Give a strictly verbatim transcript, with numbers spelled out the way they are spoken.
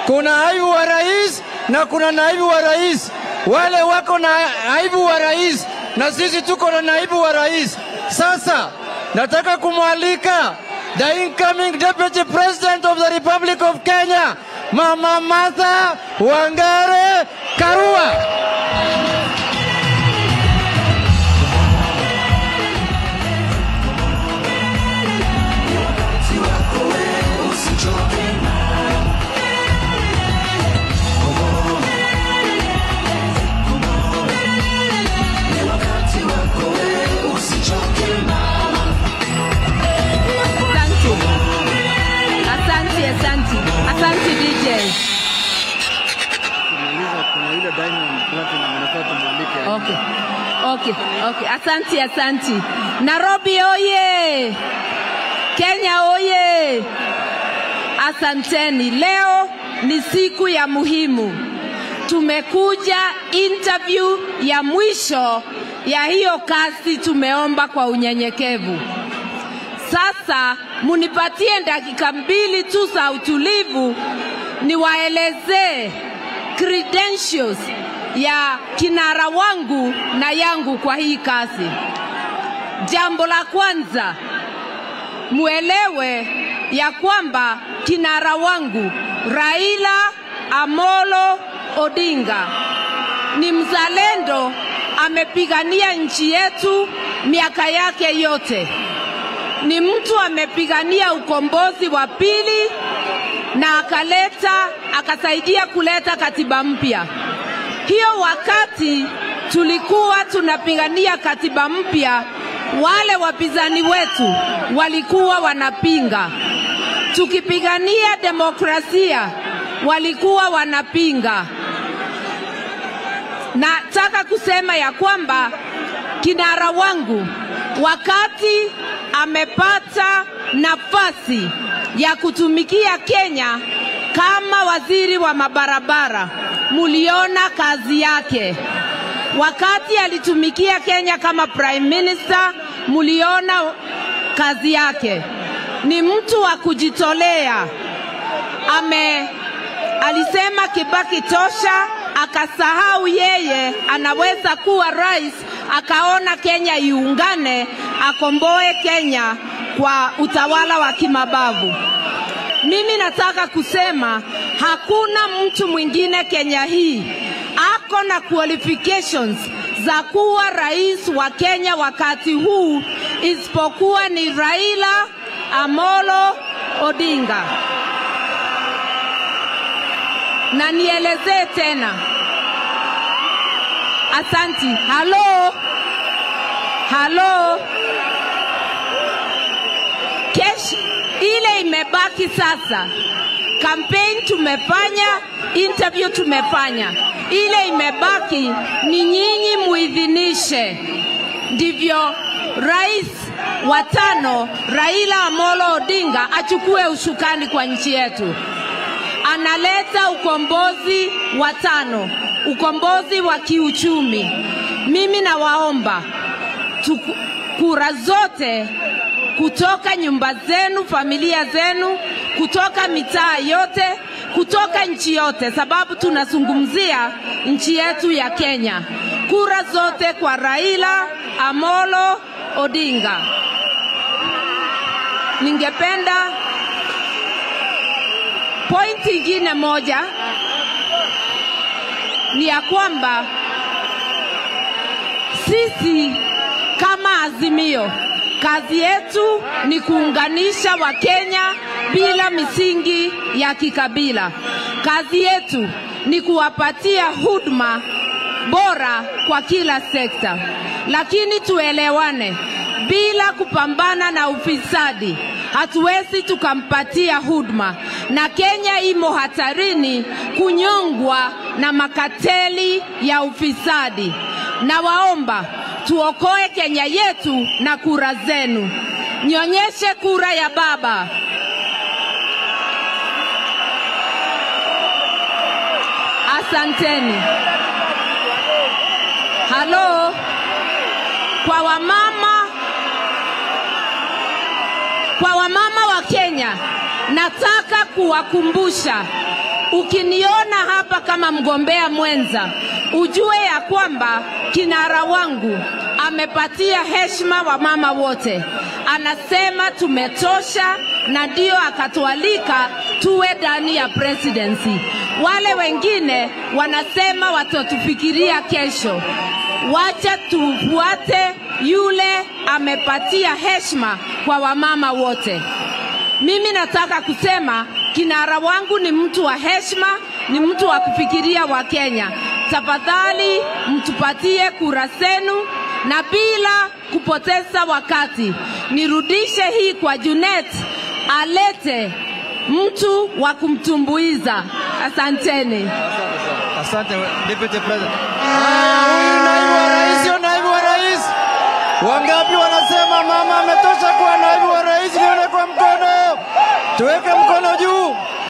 Kuna naibu wa rais na kuna naibu wa rais. Wale wako na naibu wa rais na sisi tuko na naibu wa rais. Sasa nataka kumwalika the incoming Deputy President of the Republic of Kenya, Mama Martha Wangare Karua. Asante, asante D J. Okay, okay, okay. Asante, asante. Nairobi oye! Kenya oye! Asanteni. Leo ni siku ya muhimu. Tumekuja interview ya mwisho ya hiyo kazi tumeomba kwa unyenyekevu. Sasa munipatie dakika mbili tu za utulivu niwaelezee credentials ya kinara wangu na yangu kwa hii kazi. Jambo la kwanza, muelewe ya kwamba kinara wangu Raila Amolo Odinga ni mzalendo, amepigania nchi yetu miaka yake yote. Ni mtu amepigania ukombozi wa pili na akaleta akasaidia kuleta katiba mpya. Hiyo wakati tulikuwa tunapigania katiba mpya, wale wapinzani wetu walikuwa wanapinga. Tukipigania demokrasia walikuwa wanapinga. Nataka kusema ya kwamba kinara wangu wakati amepata nafasi ya kutumikia Kenya kama waziri wa mabarabara, muliona kazi yake. Wakati alitumikia Kenya kama prime minister, muliona kazi yake. Ni mtu wa kujitolea. Ame alisema Kibaki tosha, akasahau yeye anaweza kuwa rais, akaona Kenya iungane, akomboe Kenya kwa utawala wa kimabavu. Mimi nataka kusema hakuna mtu mwingine Kenya hii ako na qualifications za kuwa rais wa Kenya wakati huu isipokuwa ni Raila Amolo Odinga. Na nielezee tena. Asanti. Halo. Halo. Kesh ile imebaki sasa. Campaign tumefanya, interview tumefanya. Ile imebaki ni nyinyi muidhinishe. Ndivyo rais wa tano Raila Amolo Odinga achukue ushukani kwa nchi yetu. Analeta ukombozi wa tano, ukombozi wa kiuchumi. Mimi nawaomba kura zote kutoka nyumba zenu, familia zenu, kutoka mitaa yote, kutoka nchi yote, sababu tunazungumzia nchi yetu ya Kenya. Kura zote kwa Raila Amolo Odinga. Ningependa point ingine moja ni ya kwamba sisi kama Azimio, kazi yetu ni kuunganisha Wakenya bila misingi ya kikabila. Kazi yetu ni kuwapatia huduma bora kwa kila sekta. Lakini tuelewane, bila kupambana na ufisadi hatuwezi tukampatia huduma, na Kenya imo hatarini kunyongwa na makateli ya ufisadi. Na waomba tuokoe Kenya yetu na kura zenu. Nyonyeshe kura ya baba. Asanteni. Halo. Kwa wamama Kwa wamama wa Kenya, nataka kuwakumbusha ukiniona hapa kama mgombea mwenza, ujue ya kwamba kinara wangu amepatia heshima wa mama wote. Anasema tumetosha, na ndio akatualika tuwe ndani ya presidency. Wale wengine wanasema watatufikiria kesho. Wacha tufuate yule amepatia heshima kwa wamama wote. Mimi nataka kusema kinara wangu ni mtu wa heshima, ni mtu wa kufikiria wa Kenya. Tafadhali mtupatie kura zenu, na bila kupoteza wakati nirudishe hii kwa Junet alete mtu wa kumtumbuiza. Asanteni. Asante Deputy President. Huyu naibu wa rais, huyu naibu wa rais. Wangapi wanasema mama ametosha kuwa naibu wa rais? Nione kwa mkono. Tuweke mkono juu.